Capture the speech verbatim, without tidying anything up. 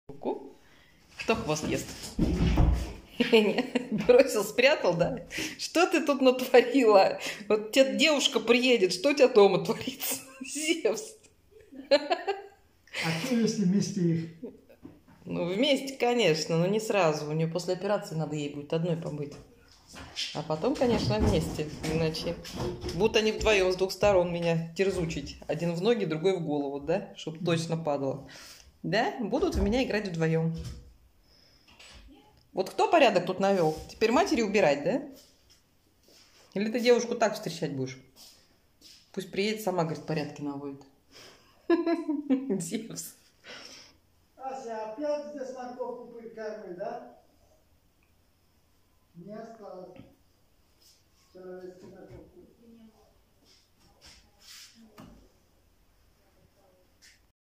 руку. Кто хвост ест? Бросил, спрятал, да? Что ты тут натворила? Вот тебе девушка приедет, что у тебя дома творится? Зевс. А что, если вместе их? Ну, вместе, конечно, но не сразу. У нее после операции надо ей будет одной побыть. А потом, конечно, вместе. Иначе будут они вдвоем с двух сторон меня терзучить. Один в ноги, другой в голову, да? Чтоб точно падало. Да? Будут в меня играть вдвоем. Вот кто порядок тут навел? Теперь матери убирать, да? Или ты девушку так встречать будешь? Пусть приедет, сама, говорит, порядки наводит. Зевс. Ася, опять здесь морковку прикармливай, да? Не осталось. Вчера весь морковку.